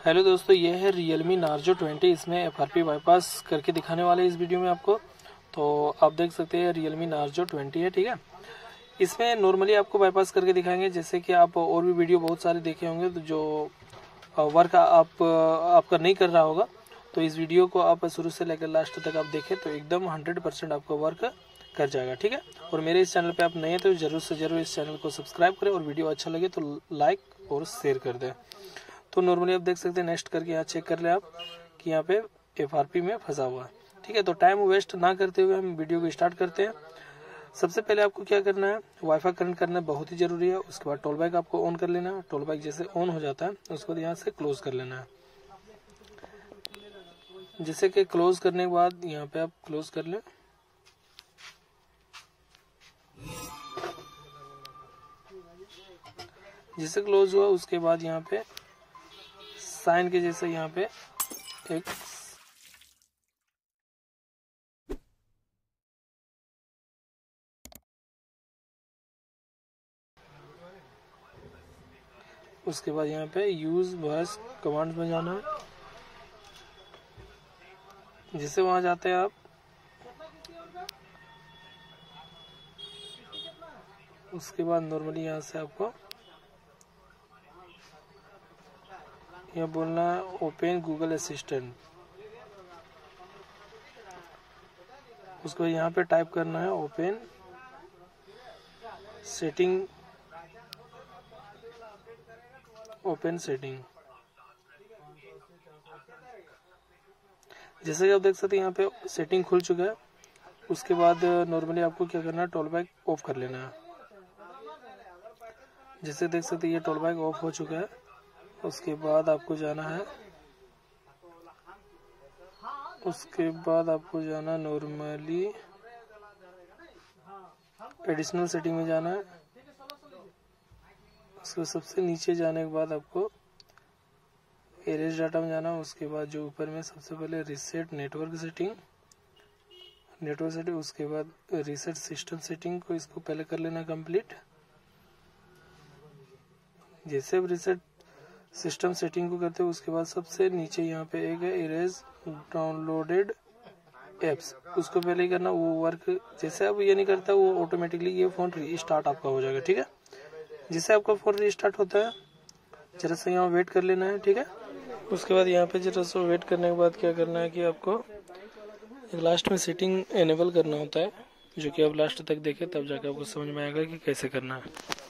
Hello दोस्तों, ये है Realme Narzo 20। इसमें FRP बाईपास करके दिखाने वाले इस वीडियो में आपको। तो आप देख सकते हैं Realme Narzo 20 है, ठीक है। इसमें नॉर्मली आपको बाईपास करके दिखाएंगे, जैसे कि आप और भी वीडियो बहुत सारे देखे होंगे तो जो वर्क आपका नहीं कर रहा होगा, तो इस वीडियो को आप शुरू से लेकर लास्ट तक आप देखें तो एकदम 100% आपका वर्क कर जाएगा, ठीक है। और मेरे इस चैनल पे आप नए हैं तो जरूर से जरूर इस चैनल को सब्सक्राइब करें और वीडियो अच्छा लगे तो लाइक और शेयर कर दें। तो नॉर्मली आप देख सकते हैं, नेक्स्ट करके यहाँ चेक कर ले आप कि यहाँ पे FRP में फंसा हुआ है, ठीक है। तो टाइम वेस्ट ना करते हुए हम वीडियो को स्टार्ट करते हैं। सबसे पहले आपको क्या करना है, वाईफाई कनेक्ट करना बहुत ही जरूरी है। उसके बाद टॉल बैक आपको ऑन कर लेना है। टॉल बैक जैसे ऑन हो जाता है उसको यहाँ से क्लोज कर लेना है। जैसे कि क्लोज करने के बाद यहाँ पे आप क्लोज कर लें। जैसे क्लोज हुआ उसके बाद यहाँ पे साइन के जैसे यहाँ पे एक उसके बाद यहाँ पे यूज वॉइस कमांड में जाना है। जिससे वहां जाते हैं आप, उसके बाद नॉर्मली यहाँ से आपको यहाँ बोलना है ओपन गूगल असिस्टेंट। उसको यहाँ पे टाइप करना है ओपन सेटिंग, ओपन सेटिंग। जैसे कि आप देख सकते हैं यहाँ पे सेटिंग खुल चुका है। उसके बाद नॉर्मली आपको क्या करना है, टॉल बैक ऑफ कर लेना है। जैसे देख सकते हैं ये टॉल बैक ऑफ हो चुका है। उसके बाद आपको जाना है, उसके बाद आपको जाना नॉर्मली एडिशनल सेटिंग में जाना है। उसको सबसे नीचे जाने के बाद आपको एरेज डाटा में जाना। उसके बाद जो ऊपर में सबसे पहले रीसेट नेटवर्क सेटिंग, उसके बाद रीसेट सिस्टम सेटिंग को इसको पहले कर लेना कंप्लीट। जैसे अब रीसेट सिस्टम सेटिंग को करते हो उसके बाद सबसे नीचे यहाँ पे एक है इरेज डाउनलोडेड एप्स, उसको पहले ही करना। वो वर्क जैसे अब ये नहीं करता वो ऑटोमेटिकली ये फोन रीस्टार्ट आपका हो जाएगा, ठीक है। जिससे आपका फोन रीस्टार्ट होता है जरा सा यहाँ वेट कर लेना है, ठीक है। उसके बाद यहाँ पे जरा सा वेट करने के बाद क्या करना है कि आपको लास्ट में सेटिंग एनेबल करना होता है, जो कि आप लास्ट तक देखें तब जाकर आपको समझ में आएगा कि कैसे करना है।